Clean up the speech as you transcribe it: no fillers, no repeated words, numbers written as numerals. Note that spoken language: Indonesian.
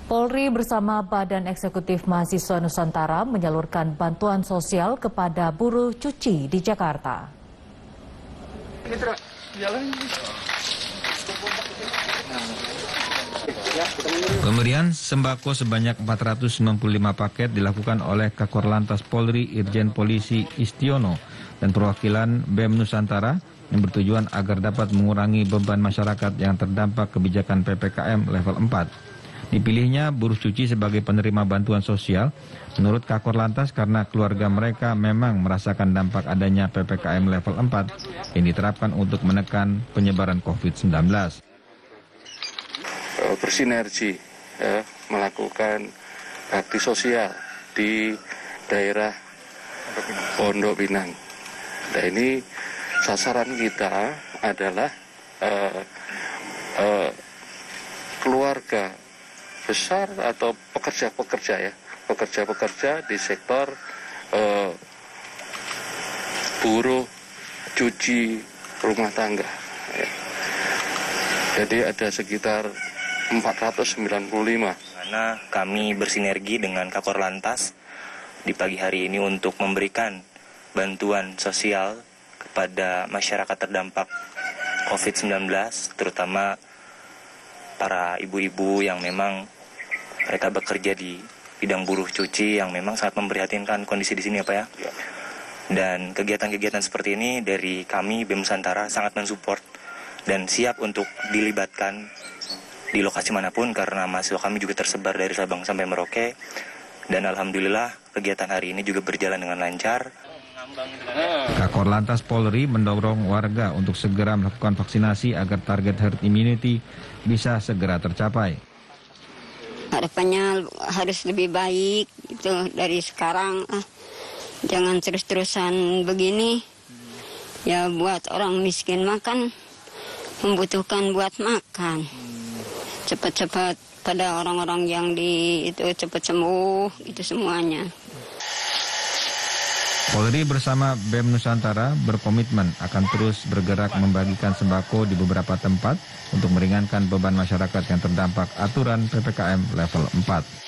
Polri bersama Badan Eksekutif Mahasiswa Nusantara menyalurkan bantuan sosial kepada buruh cuci di Jakarta. Pemberian sembako sebanyak 495 paket dilakukan oleh Kakor Lantas Polri Irjen Polisi Istiono dan perwakilan BEM Nusantara yang bertujuan agar dapat mengurangi beban masyarakat yang terdampak kebijakan PPKM level 4. Dipilihnya buruh cuci sebagai penerima bantuan sosial menurut Kakor Lantas karena keluarga mereka memang merasakan dampak adanya PPKM level 4 yang diterapkan untuk menekan penyebaran COVID-19. Bersinergi melakukan bakti sosial di daerah Pondok Pinang. Nah, ini sasaran kita adalah keluarga besar atau pekerja-pekerja di sektor buruh cuci rumah tangga. Jadi ada sekitar 495. Karena kami bersinergi dengan Kakor Lantas di pagi hari ini untuk memberikan bantuan sosial kepada masyarakat terdampak COVID-19, terutama para ibu-ibu yang memang mereka bekerja di bidang buruh cuci yang memang sangat memprihatinkan kondisi di sini ya Pak ya. Dan kegiatan-kegiatan seperti ini dari kami BEM Nusantara sangat mensupport dan siap untuk dilibatkan di lokasi manapun karena mahasiswa kami juga tersebar dari Sabang sampai Merauke. Dan alhamdulillah kegiatan hari ini juga berjalan dengan lancar. Kakor Lantas Polri mendorong warga untuk segera melakukan vaksinasi agar target herd immunity bisa segera tercapai. Harapannya harus lebih baik itu dari sekarang. Jangan terus-terusan begini. Ya buat orang miskin makan, membutuhkan buat makan. Cepat-cepat pada orang-orang yang cepat sembuh itu semuanya. Polri bersama BEM Nusantara berkomitmen akan terus bergerak membagikan sembako di beberapa tempat untuk meringankan beban masyarakat yang terdampak aturan PPKM level 4.